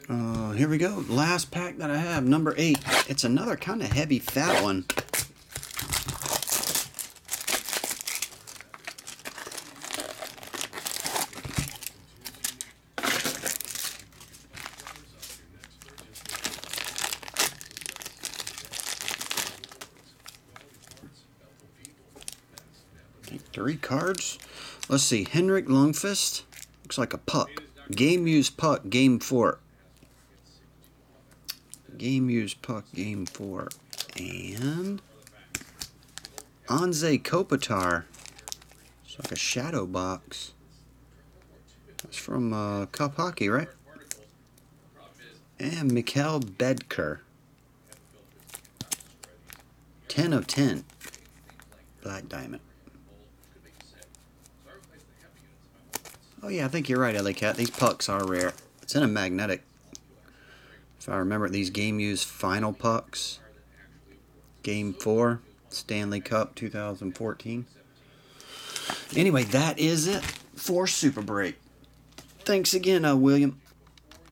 Here we go. Last pack that I have, number 8. It's another kind of heavy, fat one. I think 3 cards. Let's see. Henrik Lundqvist. Looks like a puck. Game used puck, game 4. Game used puck, game 4. And Anze Kopitar. It's like a shadow box. That's from Cup Hockey, right? And Mikhail Bedker. 10 of 10. Black Diamond. Oh yeah, I think you're right, Ellie Cat. These pucks are rare. It's in a magnetic. If I remember, these game used final pucks. Game 4, Stanley Cup 2014. Anyway, that is it for Super Break. Thanks again, William.